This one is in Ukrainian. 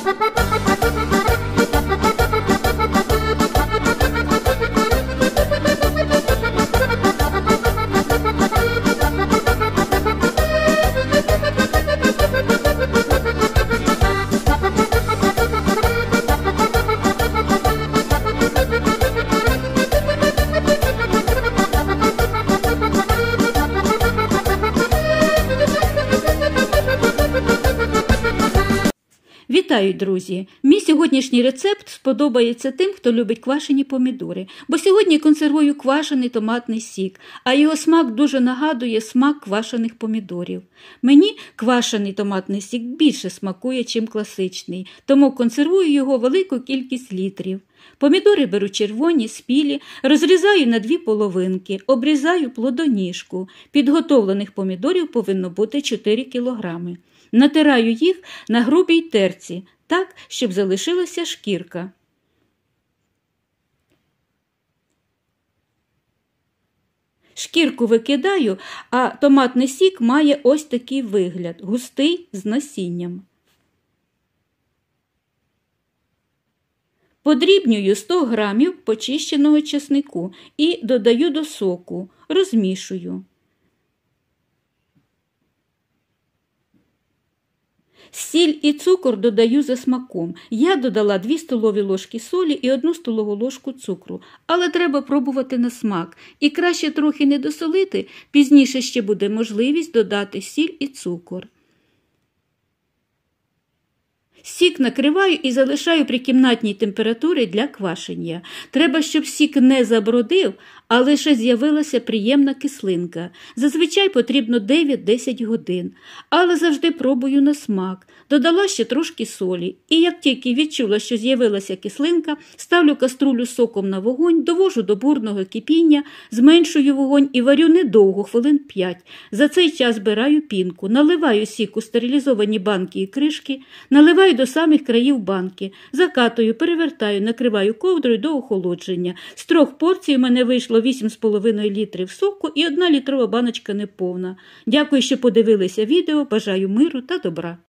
Вітаю, друзі! Мій сьогоднішній рецепт сподобається тим, хто любить квашені помідори, бо сьогодні консервую квашений томатний сік, а його смак дуже нагадує смак квашених помідорів. Мені квашений томатний сік більше смакує, чим класичний, тому консервую його велику кількість літрів. Помідори беру червоні, спілі, розрізаю на дві половинки, обрізаю плодоніжку. Підготовлених помідорів повинно бути 4 кілограми. Натираю їх на грубій терці, так, щоб залишилася шкірка. Шкірку викидаю, а томатний сік має ось такий вигляд, густий з насінням. Подрібнюю 100 грамів почищеного чеснику і додаю до соку, розмішую. Сіль і цукор додаю за смаком. Я додала 2 столові ложки солі і 1 столову ложку цукру. Але треба пробувати на смак. І краще трохи не досолити, пізніше ще буде можливість додати сіль і цукор. Сік накриваю і залишаю при кімнатній температурі для квашення. Треба, щоб сік не забродив, а лише з'явилася приємна кислинка. Зазвичай потрібно 9-10 годин, але завжди пробую на смак. Додала ще трошки солі, і як тільки відчула, що з'явилася кислинка, ставлю каструлю з соком на вогонь, довожу до бурного кипіння, зменшую вогонь і варю недовго, хвилин 5. За цей час збираю пінку, наливаю сік у стерилізовані банки і кришки, наливаю до самих країв банки, закатую, перевертаю, накриваю ковдрою до охолодження. З 3 порцій у мене вийшло 8,5 літрів соку і 1 літрова баночка неповна. Дякую, що подивилися відео, бажаю миру та добра.